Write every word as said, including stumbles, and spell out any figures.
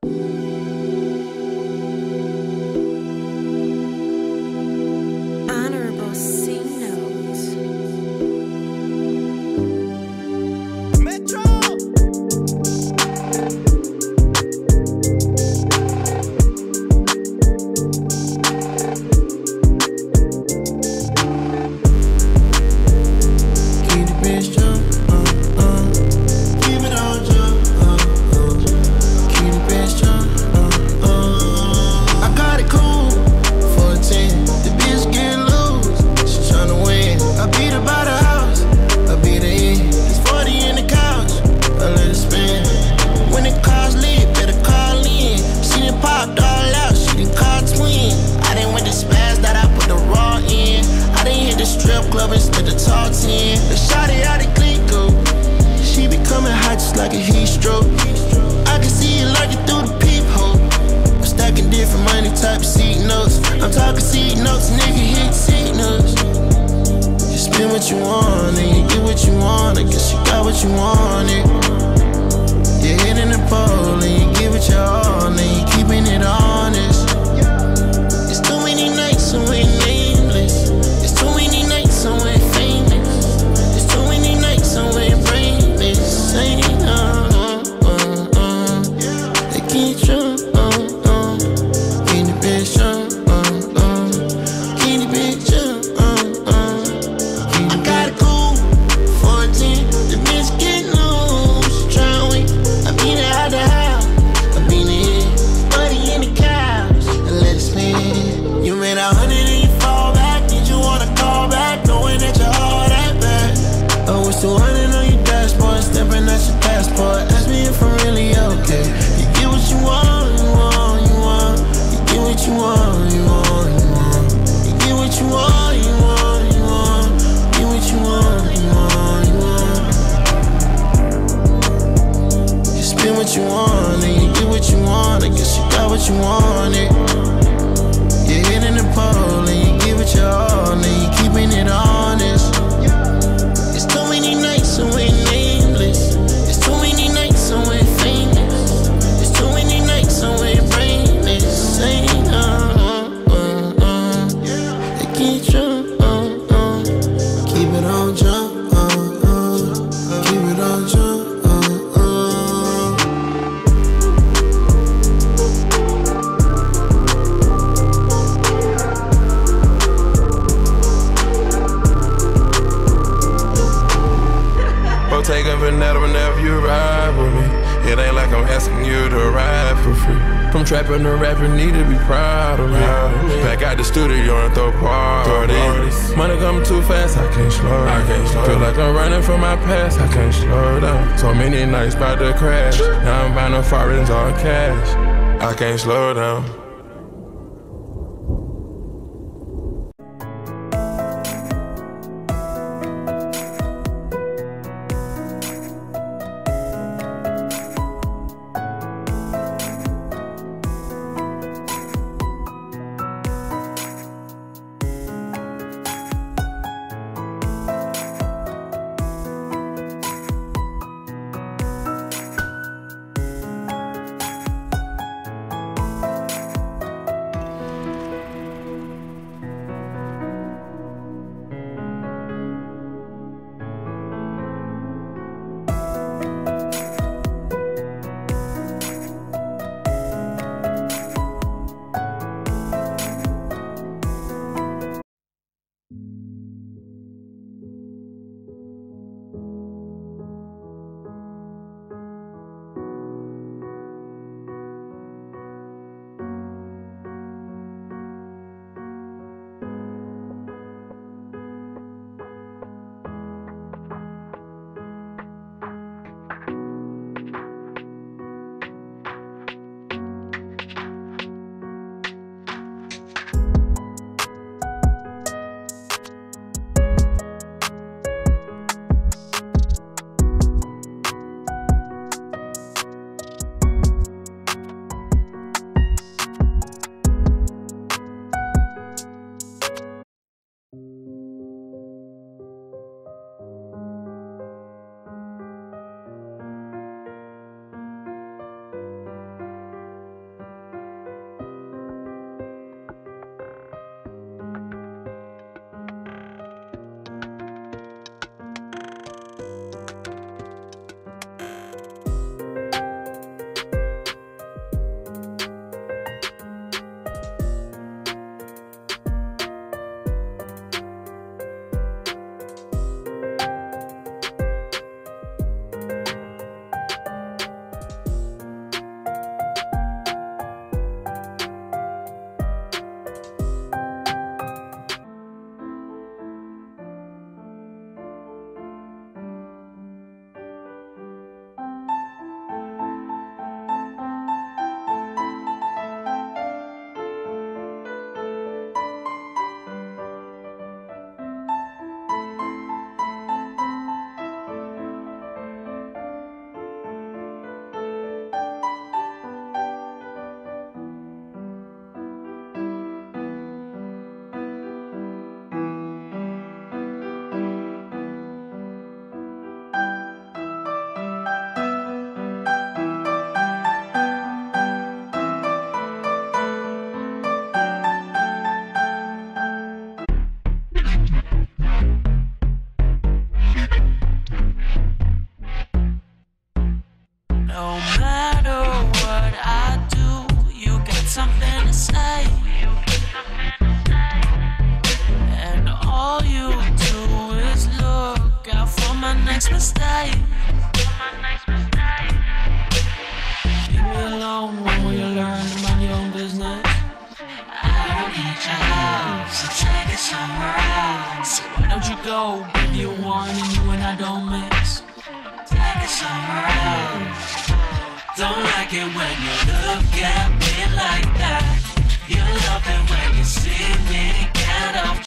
Honorable C note. Metro. Keep the bitch jump, uh, uh. Keep it on jump, uh, uh. Keep the bitch jump, uh, uh. I got it cool for a ten. The bitch get loose, she tryna win. I beat her by the house, I beat her in. It's forty in the couch, I let it spin. When the car's lit, better call in. She done popped all out, she done called twin. I done went to spazzed that I put the raw in. I done hit the strip club instead of top ten. The shawty out of Clicquot, she be coming hot just like a heat stroke. I can see you lurking through the peephole. I'm stacking different money type of seat notes. I'm talking seat notes, nigga hit seat notes. You spend what you want and you get what you want. I guess you got what you wanted. You're hitting the pole and you give it your all and you keeping it honest. It's too many nights so we're nameless. It's too many nights so we're famous. It's too many nights so we're brainless. Saying uh, uh, uh. They can't trust, uh, uh. Keep the bitch up, uh, uh. Keep the bitch up, uh, uh. I got it cool, fourteen. The bitch get loose, she tryna win. I beat her out the house, I beat her in. Buddy in the couch, and let it spin. You made a hundred and you fall back. Did you wanna call back, knowing that you're all that bad? Oh, it's two hundred on your dashboard, stepping at your passport. Ask me if I'm really okay. You get what you want, you want, you want. You get what you want, you want, you want. You get what you want, you want, you want. Get what you want, you want, you want. You spend what you want and you get what you want. I guess you got what you wanted. You're hitting the pole and you give it your all and you keeping it honest. It's too many nights so we're nameless. It's too many nights so we're famous. It's too many nights so we're brainless. Saying uh, uh, uh. They can't trust, uh, uh. Keep it on jump, uh, uh. Keep it on jump, uh, uh. Taking vanilla whenever you ride with me. It ain't like I'm asking you to ride for free. From trapping to rapping, need to be proud of me. Back out the studio and throw parties. Money coming too fast, I can't slow down. I can't slow Feel like I'm running from my past, I can't slow down. So many nights about to crash. Now I'm buying foreigns on cash. I can't slow down. somewhere else. So why don't you go with your one and you and I don't mix? Take it somewhere else. Don't like it when you look at me.